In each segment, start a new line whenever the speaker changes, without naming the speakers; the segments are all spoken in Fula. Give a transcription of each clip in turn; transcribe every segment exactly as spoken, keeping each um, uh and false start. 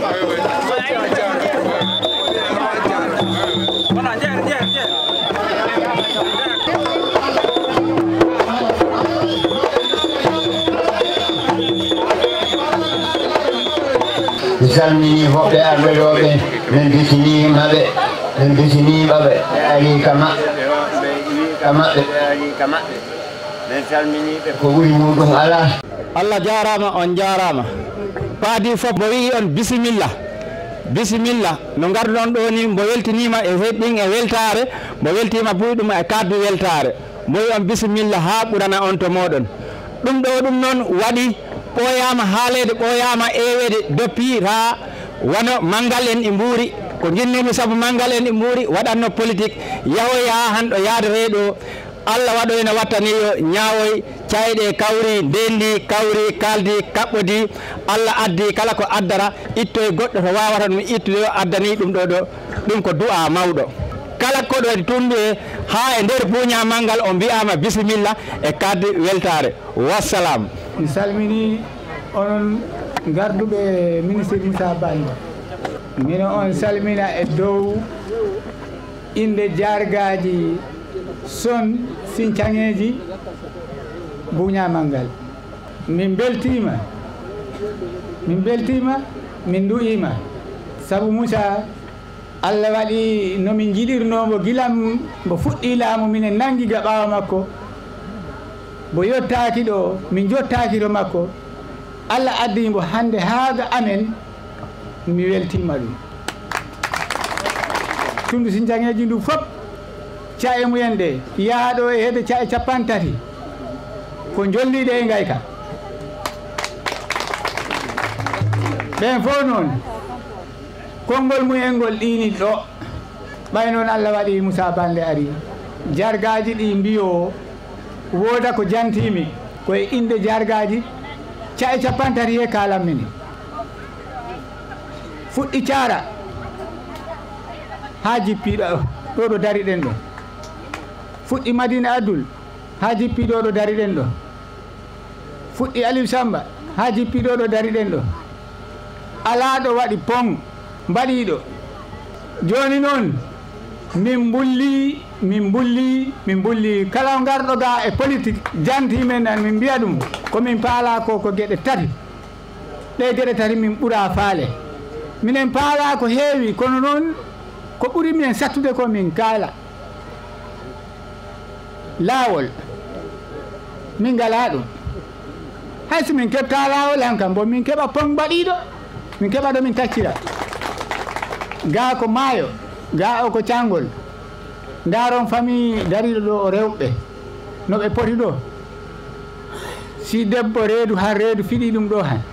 mi salmini hoɓɓe arɓeɗoɓe min bisinimaɓe min bisinimaɓe ɓe ari ka maɓɓe ka maɓɓe ɓe ari ka maɓɓe min salminiɓe ko ɓuri muɗum ala.
Allah jarama, on jarama. Paadi fof mo wi on bisimilla bisimilla no garduɗon ɗo ni mbo weltinima e heɗɗin e weltare mbo weltima buyɗum e kaddu weltare mbo wi on bisimilla ha ɓurana on to moɗon. ɗum ɗo ɗum noon waɗi ɓooyama haalede ɓooyama ewede depuis ha wano manggal en e mbuuri ko jinnimi saabu manggal en e mbuuri waɗanno politique yahoya hanɗo yaadete ɗo Allah waɗoyno wattaniyo ñaawoy cayɗe kawri ndendi kawri kaldi kaɓɓodi Allah addi kala ko addara ittoye goɗɗo to wawata ɗum ittude o addani ɗum ɗo ɗo ɗum ko du'a mawɗo kala koɗo tundu e ha e nder buuña manggal o mbiyama bisimilla e kaddi weltare wassalam.
mi salmini onon garduɓe ministre Moussa Baldé mino on salmina e dow inde jargaji son sincaŋeji buuñamal ngal min beltima min beltima min du'ima sabu Moussa Allah waɗi nomin jiɗirnomo gilam mbo fuɗɗi laamu minen nangi ga ɓawa makko mbo yottaki ɗo min jottaki to makko Allah addi mbo hande haaga amen mi weltima ɗum tundu sincaŋeji ndu fof cae mumen ɗe yaaɗo e heede cae capan tati ko jolliɗe e gayka ɓen fof noon konngol mumen ngol ɗini ɗo ɓay noon Allah waɗi Moussa Baldé ari jargaji ɗi mbiyo wooda ko jantimi koye inde jargaji cae capan tati he kalammini fuɗɗi cara ha jippiɗo ɗo ɗo dari ɗen ɗo fuɗɗi Madina Abdoul ha jippi ɗo ɗo dari ɗen ɗo fuɗɗi Aliou Samba ha jippi ɗo ɗo dari ɗen ɗo ala ɗo waɗi pong mbaɗiɗo joni noon min bulli min bulli min bulli kala garɗo ga e politique jantimen nan min mbiya ɗum komin paala ko ko gueɗe tati ɗe gueɗe tati min ɓuura faale minen paala ko heewi kono noon ko ɓuri minen sattude ko min kaala laawol min ngala ɗum hayso min keɓta laawol han kam bo min keɓa pong mbaɗiɗo min keɓa ɗo min taccira ga ko maayo ga o ko cangol ndaron famille dariɗo ɗo o rewɓe no ɓe poti ɗo si debbo reedu har reedu fiɗi ɗum ɗo han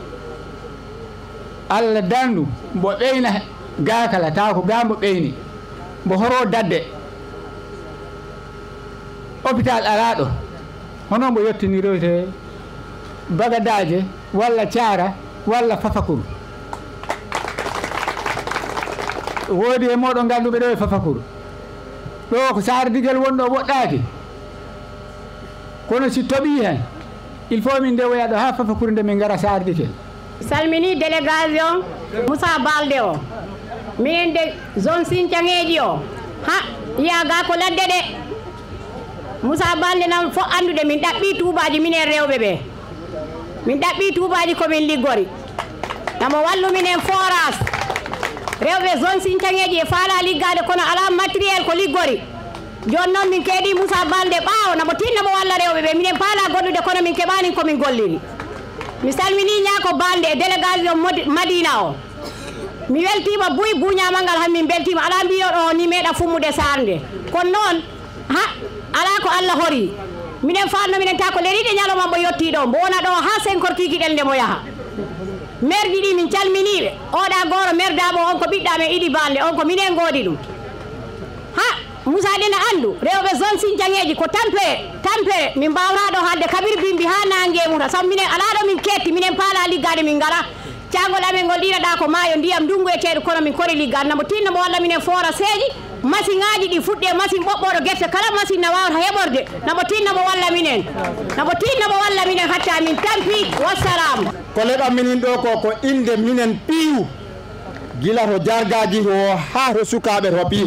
Allah dandu mbo ɓeyna ga kala taw ko ga mbo ɓeyni mbo horo dadde hôpital araɗo hono mbo yettiniroyte Bagadaje walla Thiara walla Fafakuru woodi e moɗon ganduɓe ɗo e Fafakuru ɗo ko sardigel wonɗo woɗɗaki kono si toɓi hen il faut min ndewoya ɗo ha Fafakuru nde min gara sardikel.
Salmini délégation Moussa Baldé o minen de zone Sinthiaŋeji o ha yaga ko ladde ɗe Moussa Baldé nam fo andude min ɗaɓɓi tuubaji minen rewɓe ɓe min ɗaɓɓi tuubaji komin liggori namo wallu minen forage rewɓe zone Sinthiaŋeji e faala liggade kono ala matériel ko liggori joni noon min keeɗi Moussa Baldé ɓaawo namo tinno mo walla rewɓe ɓe minen paala goɗɗude kono min keɓani komin golliri mi salmini ñaako Baldé e délégation Madina o mi weltima buy buuñamal ngal han min beltima ala mbiyoɗo ni meeɗa fummude sarde kono noon ha ala ko Allah hori minen fanno minen ta ko leriɗe ñalawma mbo yetti ɗo mbo wona ɗo ha senkor kikiɗel nde mo yaha maire ji ɗi min calminiɓe oɗa goro maire dabo on ko ɓiɗɗa men Idy Baldé on ko minen goodi ɗum ha Moussa ɗene andu rewɓe zone Sinthiaŋeji ko tampere tampere min mbawra ɗo haalde Kabir Bimbi ha nangue muta saabu minen ala ɗo min ketti minen paala liggade min ngala cagol amen ngol ɗiɗaɗa ko maayo ndiyam ndungu e teɗo kono min kori liggade namo tinno mo walla minen fora seeji machine ngaji ɗi fuɗɗe machine ɓoɓɓoɗo guerte kala machine na wawata heɓorde namo tinno mo walla minen namo tinno mo walla minen hatta min tampi wassalamu
ko leɗon minin ɗo ko ko inde minen piiw
gila to jargaji to ha to sukaɓe to piiw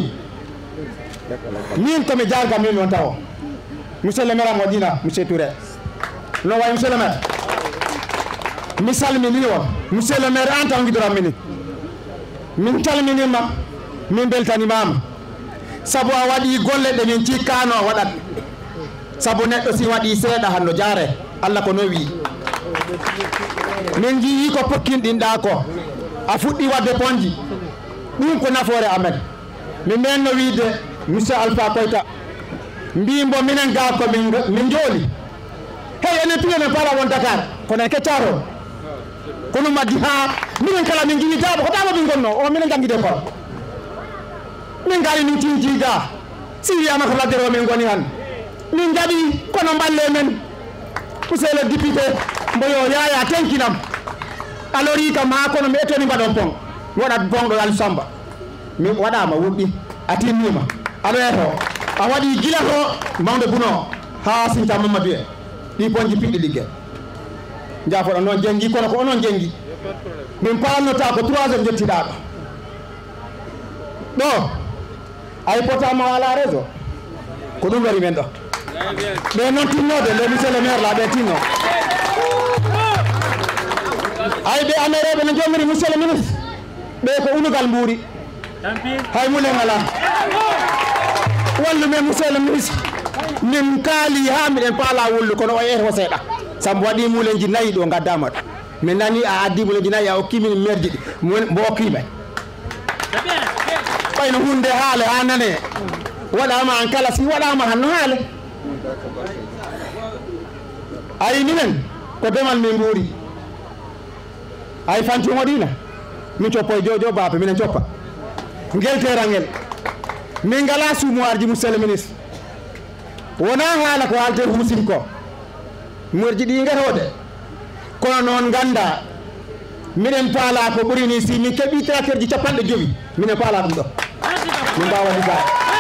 min komi jarga min on taw monsieur le maire Modina monsieur Touré no way monsieur le maire mi salmini on monsieur le maire an taw gidoram mini min calminima min beltanimama sabu a waɗi golle ɗe min cikkano waɗat sabu neɗɗo si waɗi seeɗa hanno jaare Allah ko no wi min jii ko pokkinɗinɗa ko a fuɗɗi wadde ponji ɗum ko nafoore amen mi menno wiide monsieur Alpha Koyta mbimbo minen ga ko min jooli hey enen tuye men paala won Dakar kono en keccaro kono maddi ha minen kala min jii jaabo ko tama min gonno o minen jangguide ko min gari min tinti ga siriyama ko laddere o min goni han min jaɓi kono mballe men monsieur le député mboyo yaya tenkinam alori kam ha kono mi ettoni mbaɗon pon mi waɗat bonɗo Aliou Samba mi waɗama wuɗɗi a tinnima aɗo eto a waɗi gila to mawde buno ha Sinthiou Mamadou e ɗi ponji piɗɗi liggue jafoɗo noon jenggi kono ko onon jenggi min palnota ko trois heures jettiɗa ɗo ɗo ay potama ala réseau ko ɗum wari men ɗo ɓe noon tinnode le monsieur le maire la ɓe tinno ay ɓe amereɓe no jomiri monsieur le ministre ɓe ko unugal mbuuri hay mulen ala wallu men monsieur le ministre min kaali ha miɗen paala wullu kono o yeeto seeɗa sabu waɗi mulenji nayyi ɗo gaddama ɗo min nani a addi mulenji nayyi a hokkimin maire ji ɗi mbo hokkiɓe ɓayno hunde haale ha nane waɗama an kala si waɗama hanno haale ayi minen ko demal min mbuuri ay fanti waɗina min coppo e jojo bape minen coppa ngel terangel min ngala sumoirji monsieur le ministre wona haala ko haalte huusin ko morji ɗi guetode kono noon ganda minen paala ko ɓuuri ni si min keeɓi tracteur ji capanɗe joyi minen paala ɗum ɗo min mbawa ligga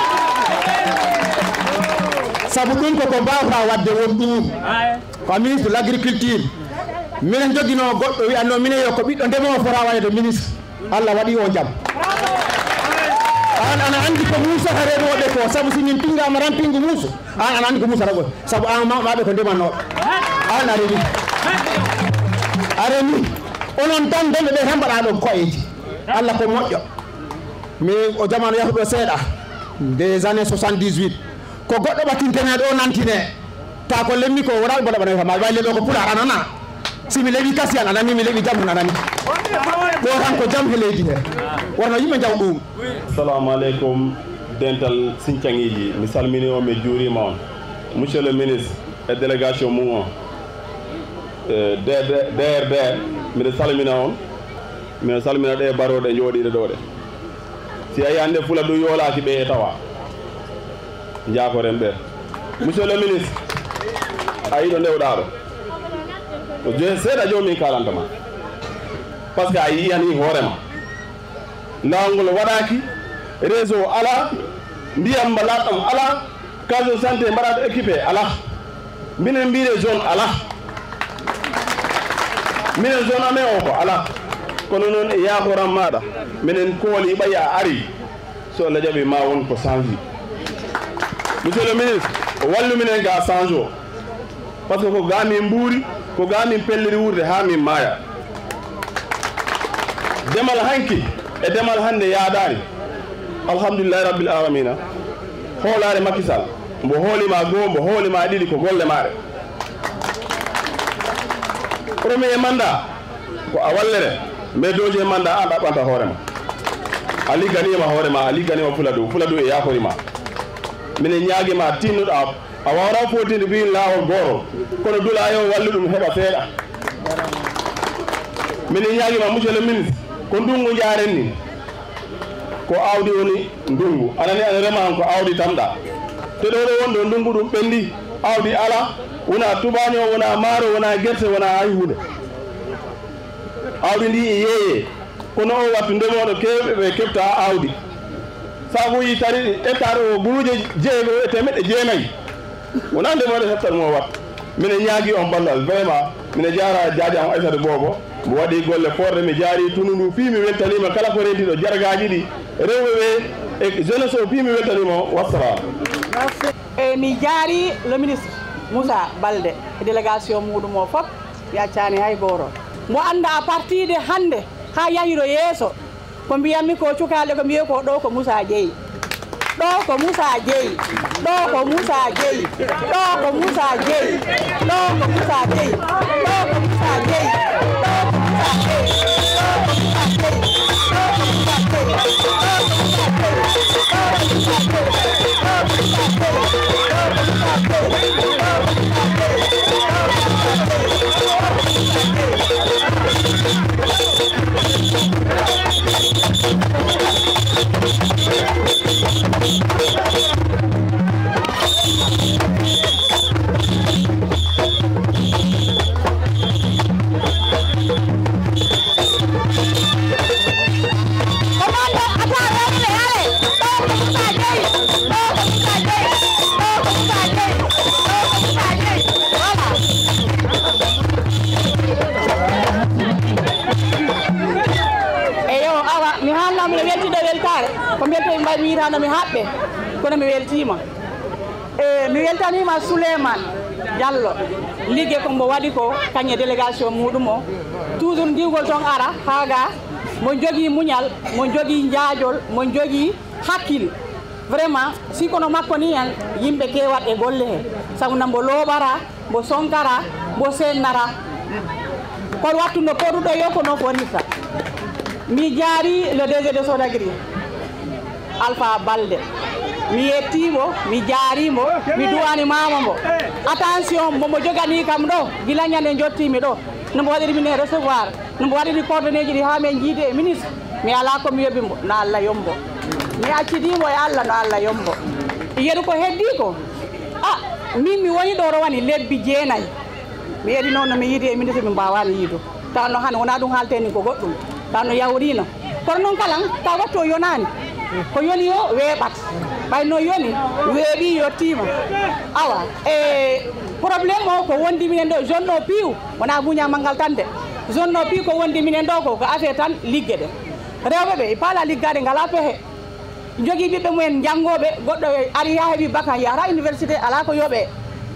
sabu ɗum koko mbawta wadde won ɗum ko ministre de l' agriculture minen joguino goɗɗo wiyanno minen yo ko ɓiɗɗo ndemowo fota wayde ministre Allah waɗi o jaam an ana andi ko musata reɗoɓe ko sabu si min pingama ran pingu muusu an ana andi ko musata go sabu an mawɓaɓe ko ndemannoɓe an a remi a remi onon tan demɓe ɓe tan mbaɗa ɗon koyeji Allah ko moƴƴo mais o jamanu yahuɗo seeɗa des années soixante-dix-huit ko goɗɗo ɓattintene ɗo nantine ta ko lemmi ko wona ɓe mbaɗa ɓana fama way leɗo ko pular anana si mi leeɓi kasi an anani mi leeɓi jam tan anani ɗo tan ko jam he leydi he wonno yimɓe jaw ɗum
assalamu aleykum dental Sinthiouiji mi salmini on mi juurima on monsieur le ministre e délégation mum on D R D miɗa salmina on miɗa salmina ɗe baroɗe jooɗiɗe ɗo ɗe si a yi hannde fula ɗum yoolaki ɓe e tawa jaforen ɓe monsieur le ministre a yiɗo ndewɗa ɗo joni seeɗa joni min kalantama par ce que a yiyani hoorema lawol waɗaki réseau ala ndiyam mbaɗaɗɗam ala case de santé mbaɗaɗo équipé ala minen mbire zone ala minen zone amen o ko ala kono noon e yahoram maɗa minen kooli ɓayi a ari so Allah jaɓi ma won ko change monsieur le ministre wallu minen ga change o par ce que ko ga min mbuuri ko ga min pelliri wurde ha min maaya demal hanki e demal hande yaadani alhamdulillahi rabbil alamina hoolare Macky Sall mbo hoolima goo mbo hoolima ɗiɗi ko golle maɗe premier mandat ko a wallere mais deuxiéme mandat an ɗaɓɓanta hoorema a ligganima hoorema a ligganima fula dow fula dow e yakorima minen ñaaguima tinnuɗa a wawra fotinde ɓin lawol goro kono dula yo wallu ɗum heɓa seeɗa minen ñaaguima monsieur le ministre ko ndungu jaren ni ko awdi woni ndungu anani ana rema han ko awdi tamɗa te ɗo ɗo wonɗo ndungu ɗum ɓendi awdi ala wona tubaño wona maaro wona guerte wona hay hunde awdi ndi e yeeye kono o wattu ndemoɗo kewɓe ɓe keɓta awdi sabuji tari hectare o guuje jeego e temeɗɗe jeenayyi wona ndemoɗo hectare mo wat minen ñaagui on ballal vraiment mine jara jaaji am Aissata Bobo mi waɗi golle forde mi jaari tunu ndu fii mi weltanima kala ko rentiɗo jargaji ɗi rewɓe ɓe e jeunesse o fii mi weltanima wassalam.
e mi jaari le ministre Moussa Baldé e délégation muɗum o fof mi accani hay goto mo anda à partir de hande ha yahiro yeeso ko mbiyatmi ko cukalɗe ko mbiye ko ɗo ko Moussa Dieye ɗo ko Moussa Dieye ɗo ko Moussa Dieye ɗo ko Moussa Dieye ɗo ko Moussa Dieye ɗo ko Moussa Dieye ɗo ko Moussa Dieye ko mbiyete mbay mi yitano mi haɓɓe kono mi weltima e mi weltanima Souleymane Diallo liggue ko mbo waɗi ko kañe délégation muɗum o toujours ndiwgol toon ara haaga mo jogui muñal mo jogui jaajol mo jogui hakkille vraiment si kono makko ni hen yimɓe kewat e golle he saabu na mbo looɓara mbo sonkara mbo sennara kono wattu no poɗuɗo yo ko no fonirta mi jaari le D G de Sodagri Alpha Baldé mi yettimo mi jaarimo mi duwanimama mbo attention momo jogani kam ɗo gila ñande jottimi ɗo nombo waɗiri min e recevoir nombo waɗiri coordonné ji ɗi ha min jiide e ministre mi ala komi yoɓimo no Allah yombo mi accidimo e Allah no Allah yombo yeeɗu ko heddi ko a min mi woni ɗo rowani lebbi jeenayyi mi yeeɗi noon no mi yiide e ministre mi mbawani yiido taw no hande wona ɗum haalteni ko goɗɗum taw no yawrino kono noon kala taw wattu o yonani ko yoni o weeɓat ɓay no yoni weeɓi yettima awa e probléme o ko wondi minen ɗo zone o piiw wona buñamal ngal tan de zone o piiw ko wondi minen ɗo ko ko affaire tan liggue ɗe rewɓe ɓe paala liggade ngala pehe jogui ɓiɓɓe mumen janggoɓe goɗɗo ari ha heeɓi bacan yahata université ala ko yooɓe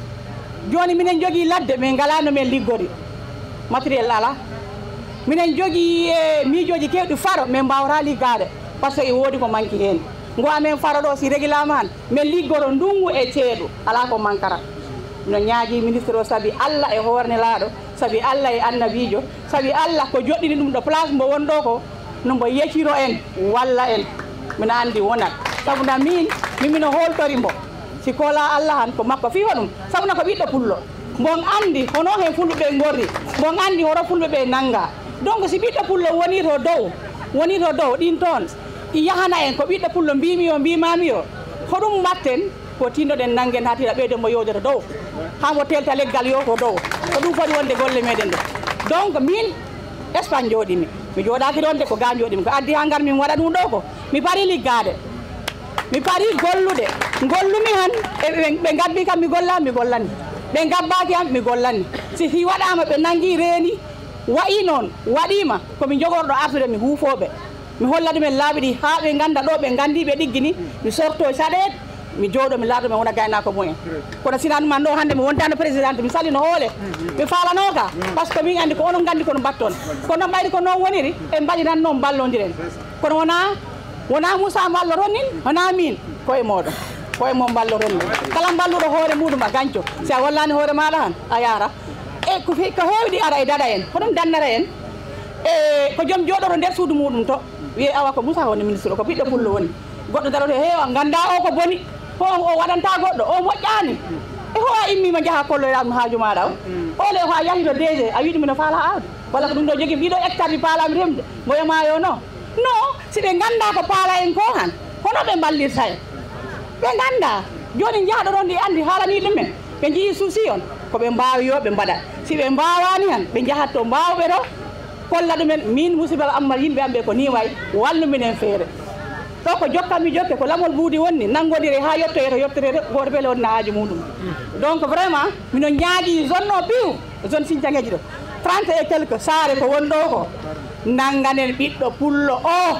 joni minen jogui ladde mais ngalano men liggori matériel ala minen jogui e miijoji kewɗi faro min mbawata liggade par ce que e woodi ko manque hen ngo amen faro ɗo si régulama han min liggoro ndungu e ceeɗu ala ko manquera no ñaagui ministre o saabi Allah e hoornelaɗo saabi Allah e annabijo saabi Allah ko joɗɗini ɗum ɗo place mbo wonɗo ko no mbo yecciro en walla en mina andi wonat saabu na min mimino holtori mbo si kola Allah han ko makko fi hoɗum saabu na ko ɓiɗɗo pullo mbon andi hono hen fulɓeɓe gorri mbon andi hoto fulɓeɓe nanga donc si ɓiɗɗo pullo woni to dow woni to dow ɗin toon yahana en ko ɓiɗɗo pullo mbimi o mbimami o hoɗum mbatten ko tinnoɗen nanguen ha tiɗa ɓeyde mo yowdata dow hamo telta leggal yo ko dow ko ɗum foti wonde golle meɗen ɗo donc min Espagne jooɗimi mi jooɗaki ɗon de ko ga jooɗimi ko addi ha gar min waɗa ɗum ɗo ko mi paari liggade mi paari gollude gollumi han ɓe gabbi kam mi gollami mi gollani ɓe gabbaki am mi gollani si si waɗama ɓe nangui reeni wayi noon waɗima komi jogorɗo artude mi huufoɓe mi holla ɗumen laaɓi ɗi ha ɓe ganda ɗo ɓe gandi ɓe ɗiggini mi sorto saɗede mi jooɗo mi laato mi wona gaynako mumen kono sina ɗuman ɗo hande mi wontano présidente mi salino hoole mi falanoka par ce que min andi ko onon gandi kono mbatton kono noon ɓayde ko noon woniri e mbaɗi tan noon ballodiren kono wona wona Moussa balloton nin wona min koye moɗon koye moon balloton ni kala balluɗo hoore muɗum a ganco si a wallani hoore maɗa han a yara e ko heewɗi ara e daɗa en hoɗum dannara en e ko joom jooɗoro nder suudu muɗum to wiye awa ko Moussa woni ministre o ko ɓiɗɗo pullo woni goɗɗo daroto heewa ganda o ko boni ho o waɗanta goɗɗo o moƴƴani e ho a immima jaaha kolloyɗam haaju maɗa o ole ho a yahi to D G a wiɗumi no faala awde walla ko ɗum ɗo jogui ɗiɗo hectare mi paalami remde moyemayo no non si ɓe ganda ko paala en ko han hono ɓe ballirta en ɓe ganda joni jaaɗo ɗon ɗi andi haalani ɗumen ɓe jii souci on koɓe mbawi yo ɓe mbaɗat si ɓe mbawani han ɓe jahat to mbawɓe ɗo kolla ɗumen min musibal ammal yimɓe amɓe ko ni way walluminen feere ɗo ko jokkami jokke ko lamol buudi wonni nangodire ha yettoye to yettorede goto beele wonna haaju muɗum donc vraiment mino ñaagui zone o piiw zone Sinthiangueji ɗo trente et quelques saare ko woni ɗo ko nanganen ɓiɗɗo pullo o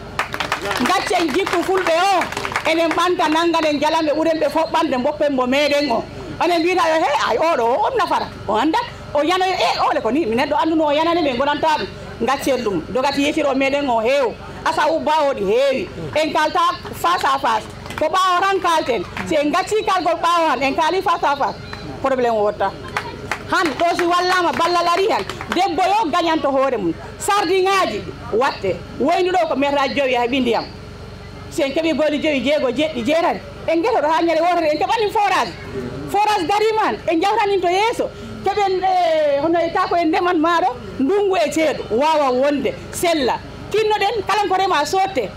gaccen jikku fulɓe o enen ɓanta nanganen jalamɓe ɓuren ɓe fof ɓande mboppen mo meɗen o onen mbiyata yo he ay oɗo o on nafata o andat o yanoyo e ole ko ni mi neɗɗo anduno o yanane ɓe gonanta ɗum gaccen ɗum dogati yetiro meɗen o heew asa ubba o ɗi heewi en kalta face à face ko ɓawo tan kalten si en gacci kalgol ɓawo han en kaali face à face probléme o wotta han ɗo si wallama ballal ari hen debbo yo gagnanto hoore mum sardiŋaji watte woyni ɗo ko metata joyi hay ɓi ndiyam si en keeɓi booli joyi jeego jeɗɗi jeetati en guetoɗo ha ñande wotere en keɓanin forage forage dariman en jawtanin to yeeso keɓen hono ta ko en ndeman maɗo ndungu e ceeɗu wawa wonde sella tinnoɗen kala ko rema sotte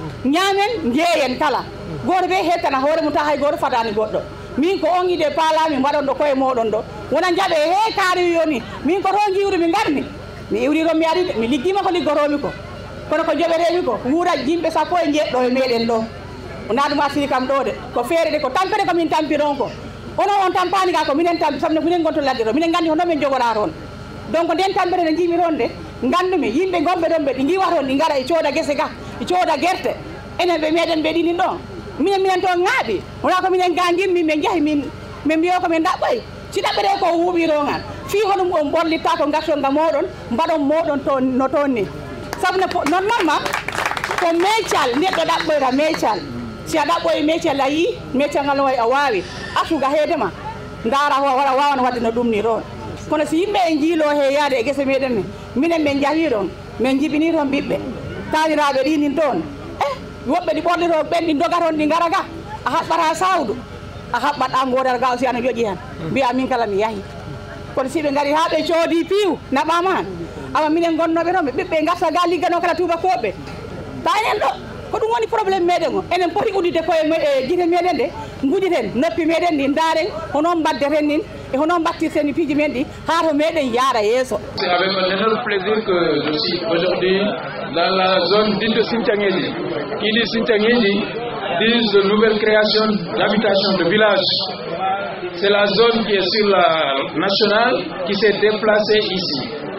ñamen jeeyen kala goto ɓe hettana hoore mum ta hay goto fatani goɗɗo min ko on ide paalami mbaɗon ɗo koye moɗon ɗo wona jaaɓe he kaari yoni min ko to jiwri mi garmi mi iwriron mi ari de mi liggima ko liggotomi ko kono ko joɓetemi ko wuura yimɓe sappo e jeɗɗo e meɗen ɗo nda ɗum asiri kam ɗo de ko feere de ko tampere komin tampi ɗon ko onon on tampani ga ko minen tampi sabu minen gonto ladde ɗo minen gandi hono min jogora toon donc nden tampere nde jiimi toon de gandumi yimɓe gonɓe ɗon ɓe ɗi giwa toon ɗi gara e cooda guese ga e cooda guerte enen ɓe meɗen ɓe ɗinin ɗon minen minen toon ŋaaɓi wona ko minen ga gimmi min jaahi min min mbiyo ko min ɗaɓɓoy si ɗaɓɓere ko wuuɓiro ngan fi hoɗum on ɓorlitta to gartonga moɗon mbaɗon moɗon to no toon ni saabu ne normalement ko meccal neɗɗo ɗaɓɓoyta meccal si a ɗaɓɓoye meccal a yi meccal ngal way a wawi artuga heedema dara waɗa wawana wadde no ɗum ni ɗon kono si yimɓe en jiilo he yaade e guese meɗen ni minen min jahi ɗon min jibini toon ɓiɓɓe taniraɓe ɗinin toon woɓɓe ɗi ɓorlito ɓen ɗi doga toon ɗi gara ga a haɓɓata sawdu a haɓɓat ɗa godal ga si ana joƴi hen mbiya min kala mi yaahi kono si ɓe gari ha ɓe coodi piiw naɓama han awa minen gonnoɓe toon ɓe ɓiɓɓe garta ga liggano kala tubakoɓe ta enen ɗo ko ɗum woni probléme meɗen o enen poti uddide koye guite meɗen de guƴiten noppi meɗen ɗi daren hono baddeten nin e hono battirten ni piiji men ɗi ha to meɗen yaara yeeso.
C'est avec un énorme plaisir que je suis aujourd'hui dans la zone dite de Sinthianguédji. Qui dit Sinthianguédji dit de nouvelles créations d'habitations de villages. C'est la zone qui est sur la nationale qui s'est déplacée ici.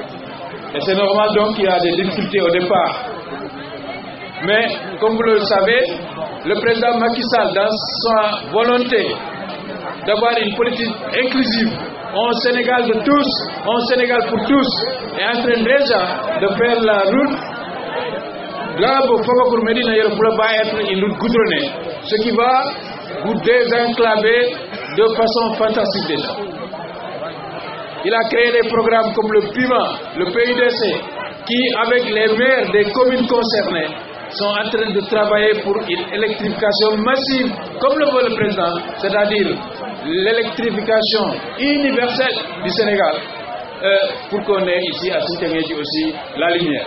Et c'est normal donc qu'il y a des difficultés au départ. Mais comme vous le savez, le président Macky Sall, dans sa volonté d'avoir une politique inclusive, un Sénégal de tous, un Sénégal pour tous, est en train déjà de faire la route Gabo Fogokour Medina Yoro pour pas être une route goudronnée, ce qui va vous désenclaver de façon fantastique déjà. Il a créé des programmes comme le PIMA, le P U D C, qui avec les maires des communes concernées sont en train de travailler pour une électrification massive, comme le veut le président, c'est-à-dire l'électrification universelle du Sénégal, euh, pour qu'on ait ici à Sinthianguédji aussi la lumière.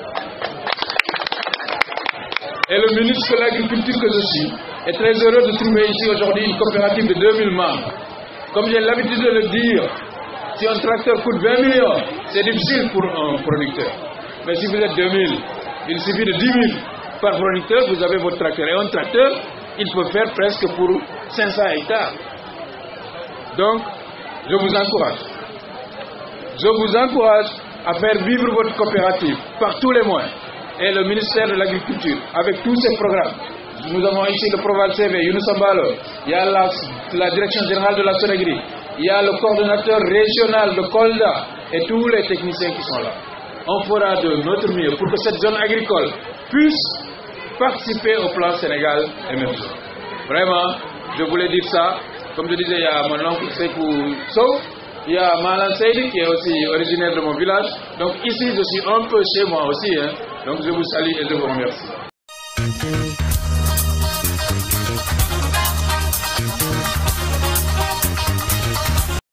Et le ministre de l'Agriculture que je suis est très heureux de trouver ici aujourd'hui une coopérative de deux mille membres. Comme j'ai l'habitude de le dire, si un tracteur coûte vingt millions, c'est difficile pour un producteur. Mais si vous êtes deux mille, il suffit de dix mille par producteur, vous avez votre tracteur. Et un tracteur, il peut faire presque pour cinq cents hectares. Donc, je vous encourage. Je vous encourage à faire vivre votre coopérative par tous les moyens. Et le ministère de l'Agriculture, avec tous ces programmes. Nous avons ici le Proval C V, Younous Ambalo, il y a la, la Direction Générale de la Sonnerie, il y a le coordonnateur régional de Kolda et tous les techniciens qui sont là. On fera de notre mieux pour que cette zone agricole puisse participer au plan Sénégal émergent. Vraiment, je voulais dire ça. Comme je disais, il y a mon oncle Sekou Sow, il y a Malan Seydi qui est aussi originaire de mon village. Donc ici, je suis un peu chez moi aussi. Hein. Donc je vous salue et je vous remercie.